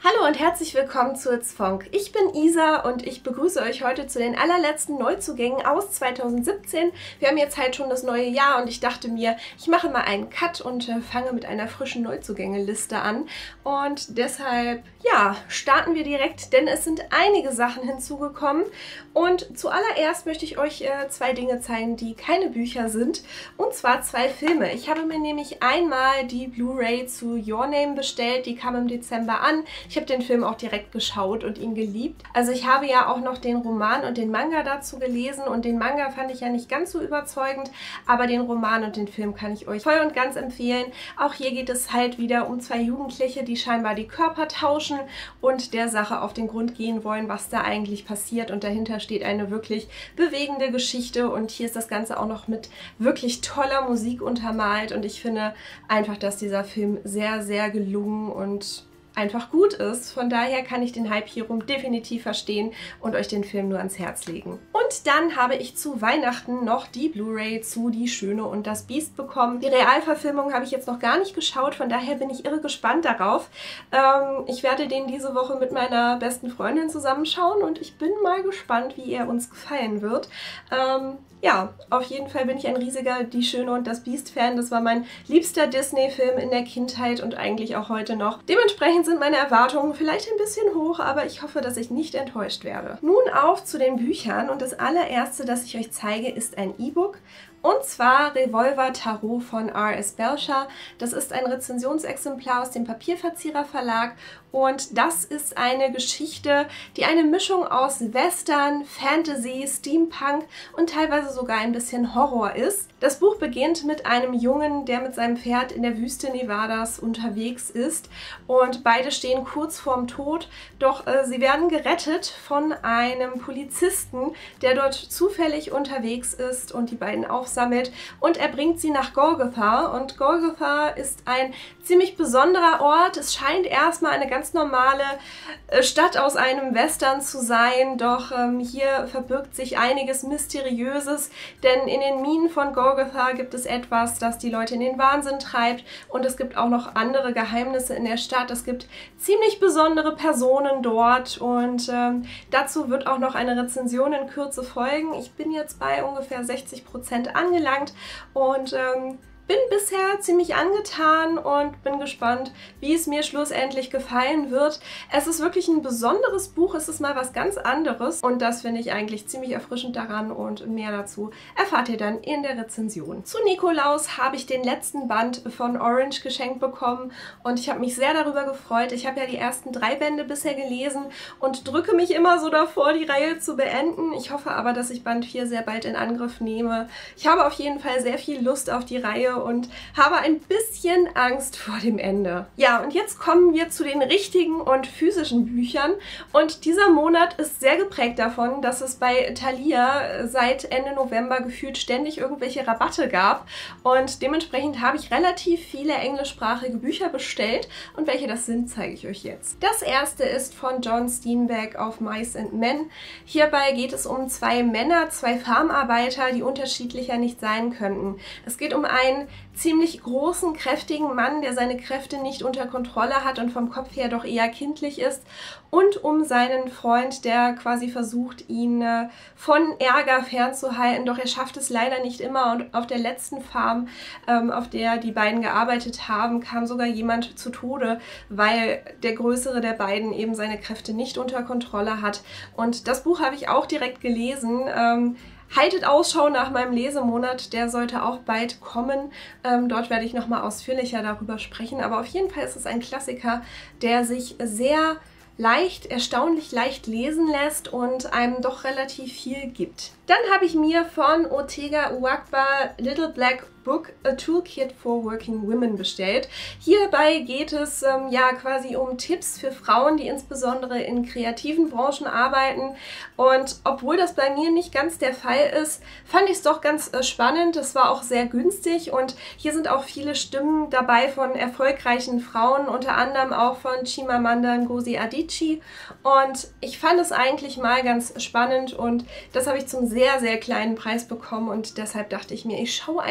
Hallo und herzlich willkommen zu It's Fonk. Ich bin Isa und ich begrüße euch heute zu den allerletzten Neuzugängen aus 2017. Wir haben jetzt halt schon das neue Jahr und ich dachte mir, ich mache mal einen Cut und fange mit einer frischen Neuzugängeliste an. Und deshalb, ja, starten wir direkt, denn es sind einige Sachen hinzugekommen. Und zuallererst möchte ich euch zwei Dinge zeigen, die keine Bücher sind. Und zwar zwei Filme. Ich habe mir nämlich einmal die Blu-ray zu Your Name bestellt, die kam im Dezember an. Ich habe den Film auch direkt geschaut und ihn geliebt. Also ich habe ja auch noch den Roman und den Manga dazu gelesen und den Manga fand ich ja nicht ganz so überzeugend, aber den Roman und den Film kann ich euch voll und ganz empfehlen. Auch hier geht es halt wieder um zwei Jugendliche, die scheinbar die Körper tauschen und der Sache auf den Grund gehen wollen, was da eigentlich passiert, und dahinter steht eine wirklich bewegende Geschichte und hier ist das Ganze auch noch mit wirklich toller Musik untermalt und ich finde einfach, dass dieser Film sehr, sehr gelungen und einfach gut ist. Von daher kann ich den Hype hierum definitiv verstehen und euch den Film nur ans Herz legen. Und dann habe ich zu Weihnachten noch die Blu-ray zu Die Schöne und das Biest bekommen. Die Realverfilmung habe ich jetzt noch gar nicht geschaut, von daher bin ich irre gespannt darauf. Ich werde den diese Woche mit meiner besten Freundin zusammenschauen und ich bin mal gespannt, wie er uns gefallen wird. Ja, auf jeden Fall bin ich ein riesiger Die Schöne und das Biest-Fan. Das war mein liebster Disney-Film in der Kindheit und eigentlich auch heute noch. Dementsprechend sind meine Erwartungen vielleicht ein bisschen hoch, aber ich hoffe, dass ich nicht enttäuscht werde. Nun auf zu den Büchern und das allererste, das ich euch zeige, ist ein E-Book. Und zwar Revolver Tarot von R.S. Belcher. Das ist ein Rezensionsexemplar aus dem Papierverzieher Verlag und das ist eine Geschichte, die eine Mischung aus Western, Fantasy, Steampunk und teilweise sogar ein bisschen Horror ist. Das Buch beginnt mit einem Jungen, der mit seinem Pferd in der Wüste Nevadas unterwegs ist und beide stehen kurz vorm Tod, doch sie werden gerettet von einem Polizisten, der dort zufällig unterwegs ist und die beiden aufsammelt und er bringt sie nach Golgotha und Golgotha ist ein ziemlich besonderer Ort. Es scheint erstmal eine ganz normale Stadt aus einem Western zu sein, doch hier verbirgt sich einiges Mysteriöses, denn in den Minen von Golgotha gibt es etwas, das die Leute in den Wahnsinn treibt und es gibt auch noch andere Geheimnisse in der Stadt. Es gibt ziemlich besondere Personen dort und dazu wird auch noch eine Rezension in Kürze folgen. Ich bin jetzt bei ungefähr 60% angelangt und bin bisher ziemlich angetan und bin gespannt, wie es mir schlussendlich gefallen wird. Es ist wirklich ein besonderes Buch, es ist mal was ganz anderes und das finde ich eigentlich ziemlich erfrischend daran und mehr dazu erfahrt ihr dann in der Rezension. Zu Nikolaus habe ich den letzten Band von Orange geschenkt bekommen und ich habe mich sehr darüber gefreut. Ich habe ja die ersten 3 Bände bisher gelesen und drücke mich immer so davor, die Reihe zu beenden. Ich hoffe aber, dass ich Band 4 sehr bald in Angriff nehme. Ich habe auf jeden Fall sehr viel Lust auf die Reihe und habe ein bisschen Angst vor dem Ende. Ja, und jetzt kommen wir zu den richtigen und physischen Büchern und dieser Monat ist sehr geprägt davon, dass es bei Thalia seit Ende November gefühlt ständig irgendwelche Rabatte gab und dementsprechend habe ich relativ viele englischsprachige Bücher bestellt und welche das sind, zeige ich euch jetzt. Das erste ist von John Steinbeck auf Mice and Men. Hierbei geht es um 2 Männer, 2 Farmarbeiter, die unterschiedlicher nicht sein könnten. Es geht um einen ziemlich großen, kräftigen Mann, der seine Kräfte nicht unter Kontrolle hat und vom Kopf her doch eher kindlich ist und um seinen Freund, der quasi versucht, ihn von Ärger fernzuhalten, doch er schafft es leider nicht immer und auf der letzten Farm, auf der die beiden gearbeitet haben, kam sogar jemand zu Tode, weil der größere der beiden eben seine Kräfte nicht unter Kontrolle hat und das Buch habe ich auch direkt gelesen. Haltet Ausschau nach meinem Lesemonat, der sollte auch bald kommen. Dort werde ich nochmal ausführlicher darüber sprechen, aber auf jeden Fall ist es ein Klassiker, der sich sehr leicht, erstaunlich leicht lesen lässt und einem doch relativ viel gibt. Dann habe ich mir von Ortega Uwagba Little Black Book A Toolkit for Working Women bestellt. Hierbei geht es ja quasi um Tipps für Frauen, die insbesondere in kreativen Branchen arbeiten. Und obwohl das bei mir nicht ganz der Fall ist, fand ich es doch ganz spannend. Es war auch sehr günstig und hier sind auch viele Stimmen dabei von erfolgreichen Frauen, unter anderem auch von Chimamanda Ngozi Adichie. Und ich fand es eigentlich mal ganz spannend und das habe ich zum sehr, sehr kleinen Preis bekommen und deshalb dachte ich mir, ich schaue einfach mal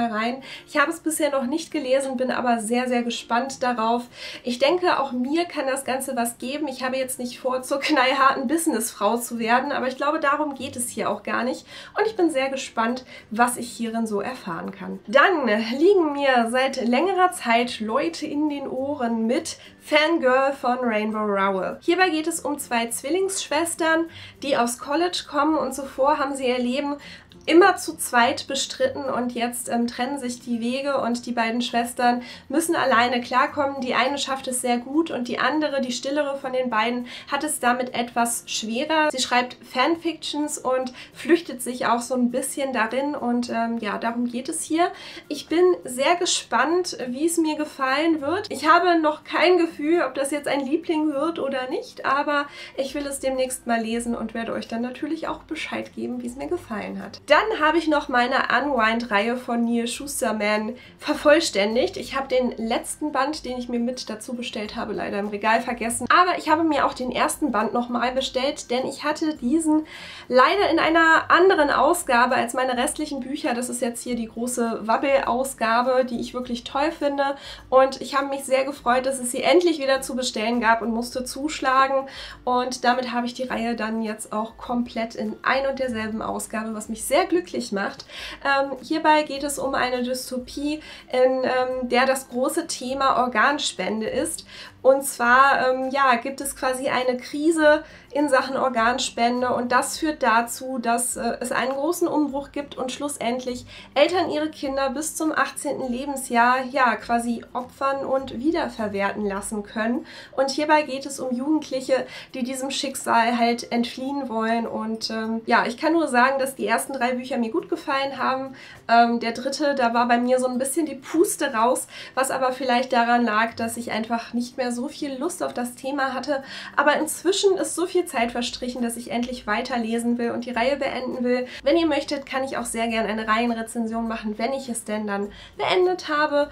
mal rein. Ich habe es bisher noch nicht gelesen, bin aber sehr, sehr gespannt darauf. Ich denke, auch mir kann das Ganze was geben. Ich habe jetzt nicht vor, zur knallharten Businessfrau zu werden, aber ich glaube, darum geht es hier auch gar nicht. Und ich bin sehr gespannt, was ich hierin so erfahren kann. Dann liegen mir seit längerer Zeit Leute in den Ohren mit Fangirl von Rainbow Rowell. Hierbei geht es um zwei Zwillingsschwestern, die aufs College kommen und zuvor haben sie ihr Leben immer zu zweit bestritten und jetzt trennen sich die Wege und die beiden Schwestern müssen alleine klarkommen. Die eine schafft es sehr gut und die andere, die stillere von den beiden, hat es damit etwas schwerer. Sie schreibt Fanfictions und flüchtet sich auch so ein bisschen darin und ja, darum geht es hier. Ich bin sehr gespannt, wie es mir gefallen wird. Ich habe noch kein Gefühl, ob das jetzt ein Liebling wird oder nicht, aber ich will es demnächst mal lesen und werde euch dann natürlich auch Bescheid geben, wie es mir gefallen hat. Dann habe ich noch meine Unwind-Reihe von Neal Shusterman vervollständigt. Ich habe den letzten Band, den ich mir mit dazu bestellt habe, leider im Regal vergessen. Aber ich habe mir auch den ersten Band nochmal bestellt, denn ich hatte diesen leider in einer anderen Ausgabe als meine restlichen Bücher. Das ist jetzt hier die große Wabbel-Ausgabe, die ich wirklich toll finde. Und ich habe mich sehr gefreut, dass es sie endlich wieder zu bestellen gab und musste zuschlagen. Und damit habe ich die Reihe dann jetzt auch komplett in ein und derselben Ausgabe, was mich sehr glücklich macht. Hierbei geht es um eine Dystopie, in der das große Thema Organspende ist. Und zwar ja, gibt es quasi eine Krise in Sachen Organspende und das führt dazu, dass es einen großen Umbruch gibt und schlussendlich Eltern ihre Kinder bis zum 18. Lebensjahr ja quasi opfern und wiederverwerten lassen können. Und hierbei geht es um Jugendliche, die diesem Schicksal halt entfliehen wollen. Und ja, ich kann nur sagen, dass die ersten 3 Bücher mir gut gefallen haben. Der dritte, da war bei mir so ein bisschen die Puste raus, was aber vielleicht daran lag, dass ich einfach nicht mehr so viel Lust auf das Thema hatte. Aber inzwischen ist so viel Zeit verstrichen, dass ich endlich weiterlesen will und die Reihe beenden will. Wenn ihr möchtet, kann ich auch sehr gerne eine Reihenrezension machen, wenn ich es denn dann beendet habe.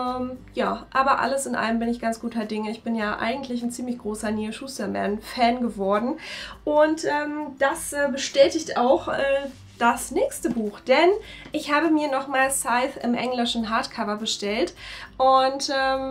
Ja, aber alles in allem bin ich ganz guter Dinge. Ich bin ja eigentlich ein ziemlich großer Neal Shusterman-Fan geworden und das bestätigt auch das nächste Buch, denn ich habe mir nochmal Scythe im englischen Hardcover bestellt und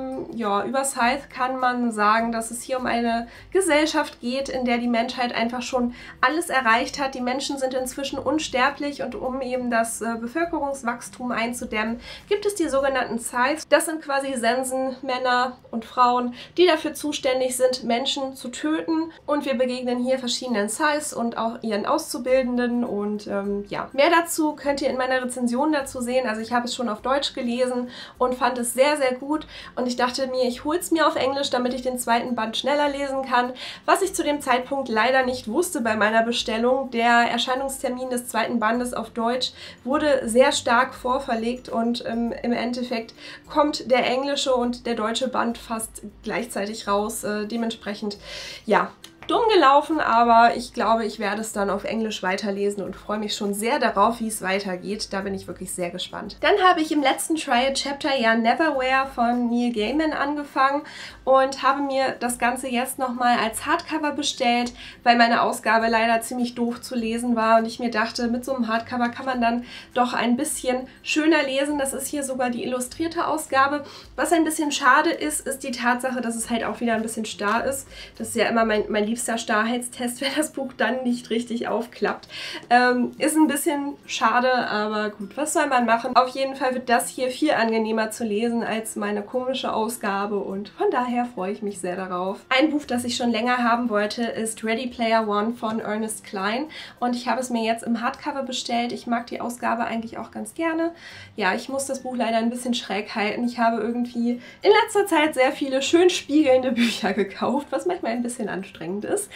ja, über Scythe kann man sagen, dass es hier um eine Gesellschaft geht, in der die Menschheit einfach schon alles erreicht hat. Die Menschen sind inzwischen unsterblich und um eben das Bevölkerungswachstum einzudämmen, gibt es die sogenannten Scythes. Das sind quasi Sensen, Männer und Frauen, die dafür zuständig sind, Menschen zu töten und wir begegnen hier verschiedenen Scythes und auch ihren Auszubildenden und ja, mehr dazu könnt ihr in meiner Rezension dazu sehen. Also ich habe es schon auf Deutsch gelesen und fand es sehr, sehr gut. Und ich dachte mir, ich hole es mir auf Englisch, damit ich den zweiten Band schneller lesen kann. Was ich zu dem Zeitpunkt leider nicht wusste bei meiner Bestellung. Der Erscheinungstermin des zweiten Bandes auf Deutsch wurde sehr stark vorverlegt und im Endeffekt kommt der englische und der deutsche Band fast gleichzeitig raus. Dementsprechend, ja, dumm gelaufen, aber ich glaube, ich werde es dann auf Englisch weiterlesen und freue mich schon sehr darauf, wie es weitergeht. Da bin ich wirklich sehr gespannt. Dann habe ich im letzten Trial-Chapter ja Neverwhere von Neil Gaiman angefangen und habe mir das Ganze jetzt nochmal als Hardcover bestellt, weil meine Ausgabe leider ziemlich doof zu lesen war und ich mir dachte, mit so einem Hardcover kann man dann doch ein bisschen schöner lesen. Das ist hier sogar die illustrierte Ausgabe. Was ein bisschen schade ist, ist die Tatsache, dass es halt auch wieder ein bisschen starr ist. Das ist ja immer mein liebster Starrheitstest, wenn das Buch dann nicht richtig aufklappt. Ist ein bisschen schade, aber gut, was soll man machen? Auf jeden Fall wird das hier viel angenehmer zu lesen als meine komische Ausgabe und von daher freue ich mich sehr darauf. Ein Buch, das ich schon länger haben wollte, ist Ready Player One von Ernest Cline und ich habe es mir jetzt im Hardcover bestellt. Ich mag die Ausgabe eigentlich auch ganz gerne. Ja, ich muss das Buch leider ein bisschen schräg halten. Ich habe irgendwie in letzter Zeit sehr viele schön spiegelnde Bücher gekauft, was manchmal ein bisschen anstrengend ist.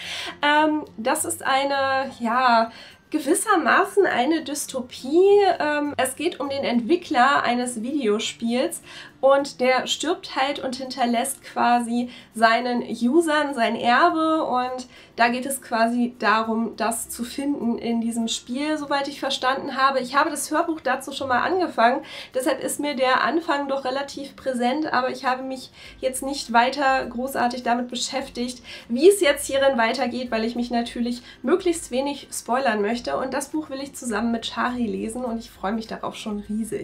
Das ist eine, ja, gewissermaßen eine Dystopie. Es geht um den Entwickler eines Videospiels und der stirbt halt und hinterlässt quasi seinen Usern sein Erbe und da geht es quasi darum, das zu finden in diesem Spiel, soweit ich verstanden habe. Ich habe das Hörbuch dazu schon mal angefangen, deshalb ist mir der Anfang doch relativ präsent, aber ich habe mich jetzt nicht weiter großartig damit beschäftigt, wie es jetzt hierin weitergeht, weil ich mich natürlich möglichst wenig spoilern möchte und das Buch will ich zusammen mit Shari lesen und ich freue mich darauf schon riesig. Und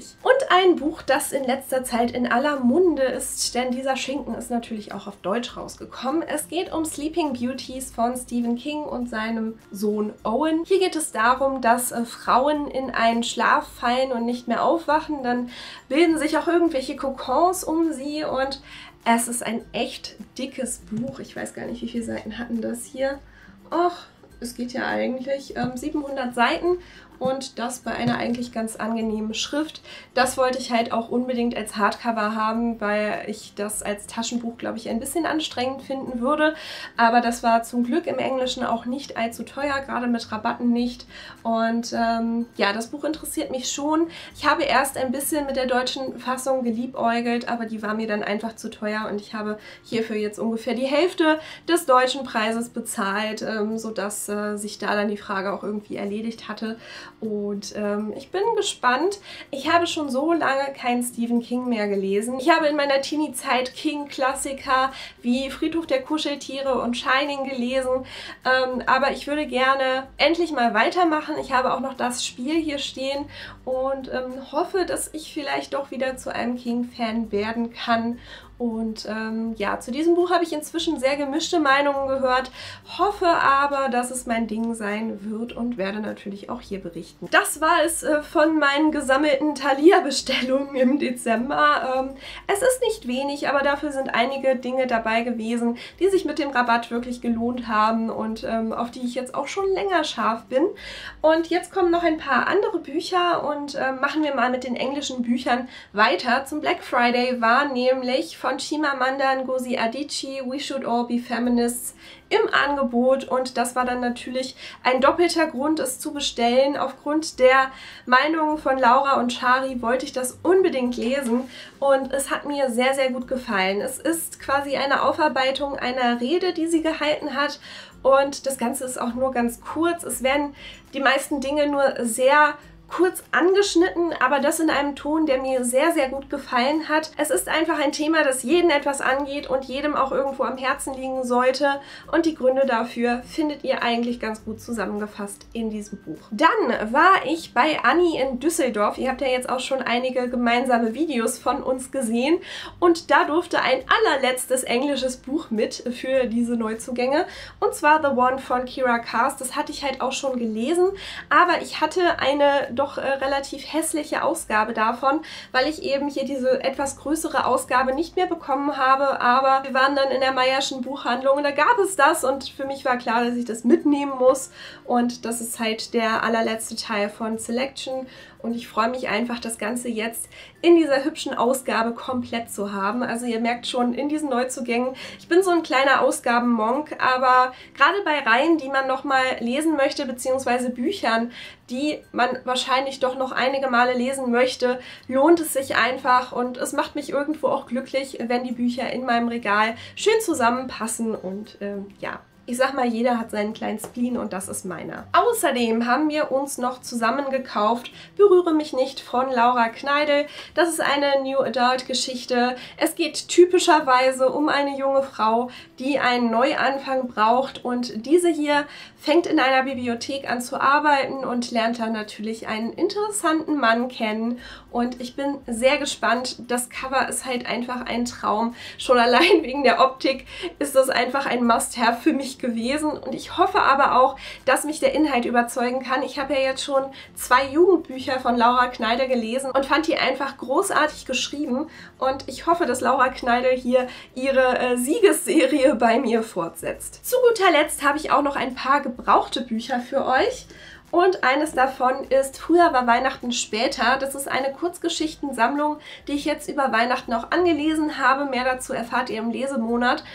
ein Buch, das in letzter Zeit in aller Munde ist, denn dieser Schinken ist natürlich auch auf Deutsch rausgekommen. Es geht um Sleeping Beauties von Stephen King und seinem Sohn Owen. Hier geht es darum, dass Frauen in einen Schlaf fallen und nicht mehr aufwachen. Dann bilden sich auch irgendwelche Kokons um sie und es ist ein echt dickes Buch. Ich weiß gar nicht, wie viele Seiten hatten das hier. Och, es geht ja eigentlich 700 Seiten und das bei einer eigentlich ganz angenehmen Schrift. Das wollte ich halt auch unbedingt als Hardcover haben, weil ich das als Taschenbuch, glaube ich, ein bisschen anstrengend finden würde. Aber das war zum Glück im Englischen auch nicht allzu teuer, gerade mit Rabatten nicht. Und ja, das Buch interessiert mich schon. Ich habe erst ein bisschen mit der deutschen Fassung geliebäugelt, aber die war mir dann einfach zu teuer und ich habe hierfür jetzt ungefähr die Hälfte des deutschen Preises bezahlt, sodass sich da dann die Frage auch irgendwie erledigt hatte. Und ich bin gespannt. Ich habe schon so lange keinen Stephen King mehr gelesen. Ich habe in meiner Teenie-Zeit King-Klassiker wie Friedhof der Kuscheltiere und Shining gelesen, aber ich würde gerne endlich mal weitermachen. Ich habe auch noch das Spiel hier stehen und hoffe, dass ich vielleicht doch wieder zu einem King-Fan werden kann. Und ja, zu diesem Buch habe ich inzwischen sehr gemischte Meinungen gehört, hoffe aber, dass es mein Ding sein wird und werde natürlich auch hier berichten. Das war es von meinen gesammelten Thalia-Bestellungen im Dezember. Es ist nicht wenig, aber dafür sind einige Dinge dabei gewesen, die sich mit dem Rabatt wirklich gelohnt haben und auf die ich jetzt auch schon länger scharf bin. Und jetzt kommen noch ein paar andere Bücher und machen wir mal mit den englischen Büchern weiter. Zum Black Friday war nämlich von Chimamanda Ngozi Adichie We Should All Be Feminists im Angebot und das war dann natürlich ein doppelter Grund, es zu bestellen. Aufgrund der Meinungen von Laura und Shari wollte ich das unbedingt lesen und es hat mir sehr, sehr gut gefallen. Es ist quasi eine Aufarbeitung einer Rede, die sie gehalten hat und das Ganze ist auch nur ganz kurz. Es werden die meisten Dinge nur sehr kurz angeschnitten, aber das in einem Ton, der mir sehr, sehr gut gefallen hat. Es ist einfach ein Thema, das jeden etwas angeht und jedem auch irgendwo am Herzen liegen sollte und die Gründe dafür findet ihr eigentlich ganz gut zusammengefasst in diesem Buch. Dann war ich bei Anni in Düsseldorf. Ihr habt ja jetzt auch schon einige gemeinsame Videos von uns gesehen und da durfte ein allerletztes englisches Buch mit für diese Neuzugänge und zwar The One von Kiera Cass. Das hatte ich halt auch schon gelesen, aber ich hatte eine doch relativ hässliche Ausgabe davon, weil ich eben hier diese etwas größere Ausgabe nicht mehr bekommen habe, aber wir waren dann in der Mayer'schen Buchhandlung und da gab es das und für mich war klar, dass ich das mitnehmen muss und das ist halt der allerletzte Teil von Selection und ich freue mich einfach, das Ganze jetzt in dieser hübschen Ausgabe komplett zu haben. Also ihr merkt schon, in diesen Neuzugängen, ich bin so ein kleiner Ausgabenmonk, aber gerade bei Reihen, die man nochmal lesen möchte, beziehungsweise Büchern, die man wahrscheinlich doch noch einige Male lesen möchte, lohnt es sich einfach und es macht mich irgendwo auch glücklich, wenn die Bücher in meinem Regal schön zusammenpassen und ja. Ich sag mal, jeder hat seinen kleinen Spleen und das ist meiner. Außerdem haben wir uns noch zusammen gekauft Berühre mich nicht von Laura Kneidl. Das ist eine New Adult Geschichte. Es geht typischerweise um eine junge Frau, die einen Neuanfang braucht und diese hier fängt in einer Bibliothek an zu arbeiten und lernt dann natürlich einen interessanten Mann kennen und ich bin sehr gespannt. Das Cover ist halt einfach ein Traum. Schon allein wegen der Optik ist das einfach ein Must-Have für mich gewesen und ich hoffe aber auch, dass mich der Inhalt überzeugen kann. Ich habe ja jetzt schon 2 Jugendbücher von Laura Kneidl gelesen und fand die einfach großartig geschrieben und ich hoffe, dass Laura Kneidl hier ihre Siegesserie bei mir fortsetzt. Zu guter Letzt habe ich auch noch ein paar gebrauchte Bücher für euch. Und eines davon ist Früher war Weihnachten später. Das ist eine Kurzgeschichtensammlung, die ich jetzt über Weihnachten auch angelesen habe. Mehr dazu erfahrt ihr im Lesemonat.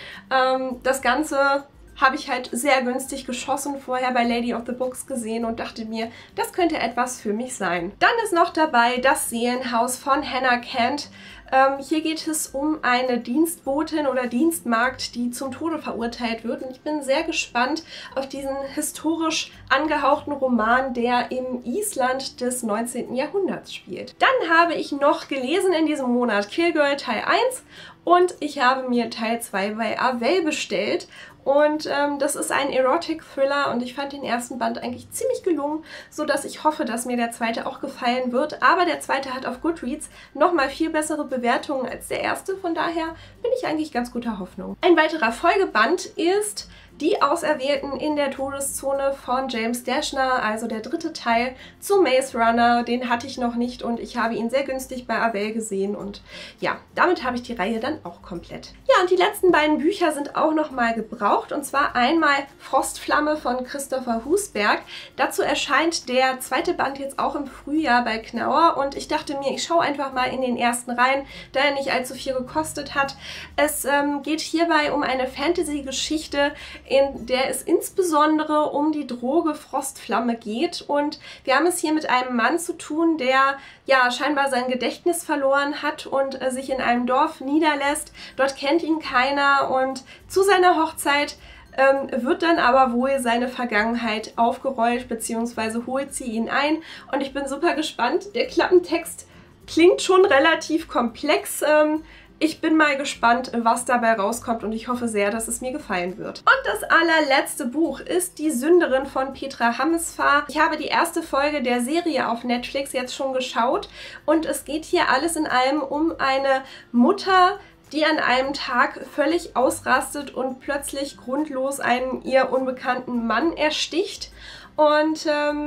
Das Ganze habe ich halt sehr günstig geschossen, vorher bei Lady of the Books gesehen und dachte mir, das könnte etwas für mich sein. Dann ist noch dabei Das Seelenhaus von Hannah Kent. Hier geht es um eine Dienstbotin oder Dienstmagd, die zum Tode verurteilt wird. Und ich bin sehr gespannt auf diesen historisch angehauchten Roman, der im Island des 19. Jahrhunderts spielt. Dann habe ich noch gelesen in diesem Monat Kill Girl Teil 1 und ich habe mir Teil 2 bei Avell bestellt. Und das ist ein Erotic-Thriller und ich fand den ersten Band eigentlich ziemlich gelungen, sodass ich hoffe, dass mir der zweite auch gefallen wird. Aber der zweite hat auf Goodreads nochmal viel bessere Bewertungen als der erste, von daher bin ich eigentlich ganz guter Hoffnung. Ein weiterer Folgeband ist Die Auserwählten in der Todeszone von James Dashner, also der dritte Teil zu Maze Runner. Den hatte ich noch nicht und ich habe ihn sehr günstig bei Avell gesehen und ja, damit habe ich die Reihe dann auch komplett. Ja, und die letzten beiden Bücher sind auch nochmal gebraucht und zwar einmal Frostflamme von Christopher Husberg. Dazu erscheint der zweite Band jetzt auch im Frühjahr bei Knauer und ich dachte mir, ich schaue einfach mal in den ersten rein, da er nicht allzu viel gekostet hat. Es geht hierbei um eine Fantasy-Geschichte, in der es insbesondere um die Droge Frostflamme geht. Und wir haben es hier mit einem Mann zu tun, der ja scheinbar sein Gedächtnis verloren hat und sich in einem Dorf niederlässt. Dort kennt ihn keiner und zu seiner Hochzeit wird dann aber wohl seine Vergangenheit aufgerollt, beziehungsweise holt sie ihn ein. Und ich bin super gespannt. Der Klappentext klingt schon relativ komplex. Ich bin mal gespannt, was dabei rauskommt und ich hoffe sehr, dass es mir gefallen wird. Und das allerletzte Buch ist Die Sünderin von Petra Hammesfahr. Ich habe die erste Folge der Serie auf Netflix jetzt schon geschaut und es geht hier alles in allem um eine Mutter, die an einem Tag völlig ausrastet und plötzlich grundlos einen ihr unbekannten Mann ersticht. Und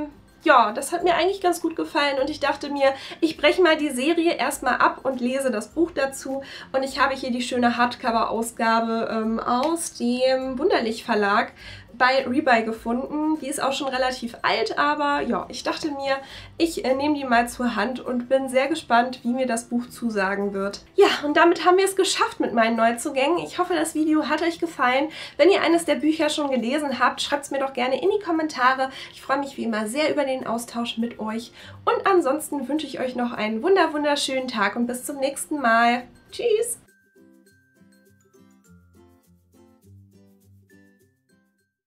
ja, das hat mir eigentlich ganz gut gefallen und ich dachte mir, ich breche mal die Serie erstmal ab und lese das Buch dazu. Und ich habe hier die schöne Hardcover-Ausgabe aus dem Wunderlich Verlag bei Rebuy gefunden. Die ist auch schon relativ alt, aber ja, ich dachte mir, ich nehme die mal zur Hand und bin sehr gespannt, wie mir das Buch zusagen wird. Ja, und damit haben wir es geschafft mit meinen Neuzugängen. Ich hoffe, das Video hat euch gefallen. Wenn ihr eines der Bücher schon gelesen habt, schreibt es mir doch gerne in die Kommentare. Ich freue mich wie immer sehr über den Austausch mit euch. Und ansonsten wünsche ich euch noch einen wunderschönen Tag und bis zum nächsten Mal. Tschüss!